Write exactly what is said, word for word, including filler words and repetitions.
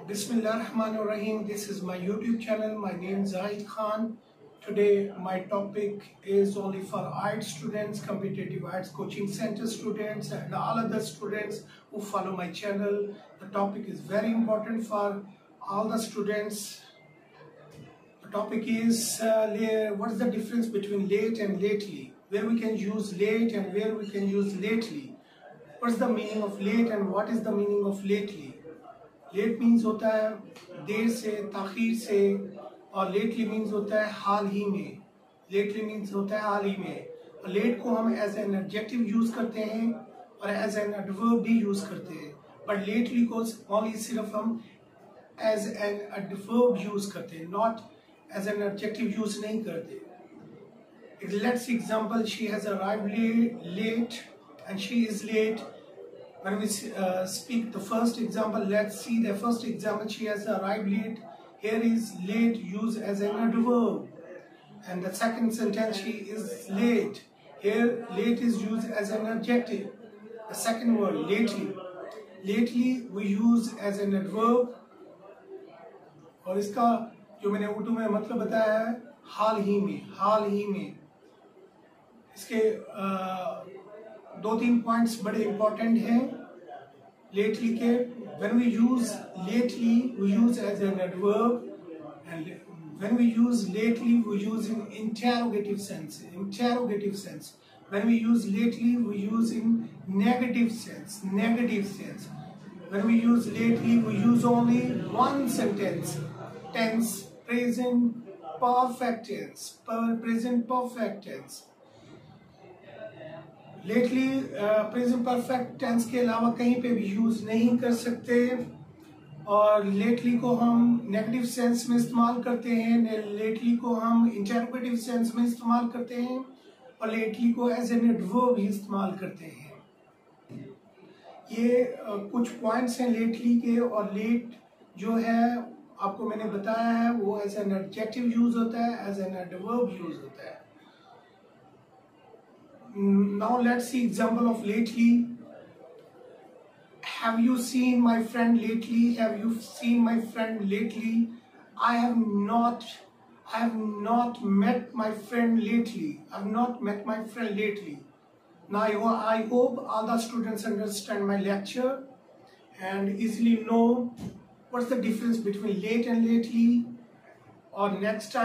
Bismillahirrahmanirrahim. This is my YouTube channel. My name is Zahid Khan. Today my topic is only for I E L T S students, competitive I E L T S coaching center students and all other students who follow my channel. The topic is very important for all the students. The topic is uh, what is the difference between late and lately, where we can use late and where we can use lately. What is the meaning of late and what is the meaning of lately? Late means होता है देर से, ताखीर से, और lately means होता है हाल ही में। Lately means होता है हाल ही में। और लेट को हम एज एन एडजेक्टिव यूज करते हैं और एज एन एडवर्ब भी यूज करते हैं, बट लेटली को ओनली सिर्फ हम एज एन एडवर्ब यूज करते हैं, not as an adjective use नहीं करते। Let's example, she has arrived late and she is late. When we uh, speak the first example, let's see the first example. She has arrived late. Here is late used as an adverb. And the second sentence, she is late. Here late is used as an adjective. The second word, lately. Lately we use as an adverb. और इसका जो मैंने उर्दू में मतलब बताया है, हाल ही में, हाल ही में. इसके uh, दो तीन पॉइंट्स बड़े इंपॉर्टेंट हैं लेटली के. When we use lately we use as an adverb, and when we use lately we use in interrogative sense. Interrogative sense. When we use lately we use in negative sense. Negative sense. When we use lately we use only one sentence. Tense, present perfect tense, present perfect tense. Lately present perfect tense के अलावा कहीं पे भी use नहीं कर सकते. और lately को हम नेगेटिव सेंस में इस्तेमाल करते हैं, लेटली को हम इंटरोगेटिव सेंस में इस्तेमाल करते हैं, और लेटली को एज एन एडवर्ब भी इस्तेमाल करते हैं. ये uh, कुछ पॉइंट्स हैं लेटली के. और लेट जो है आपको मैंने बताया है वो एज एन एडजेक्टिव यूज होता है, एज एन एडवर्ब यूज होता है. Now let's see example of lately. Have you seen my friend lately? Have you seen my friend lately? I have not. I have not met my friend lately. I have not met my friend lately. Now I hope all the students understand my lecture and easily know what's the difference between late and lately. Or next time.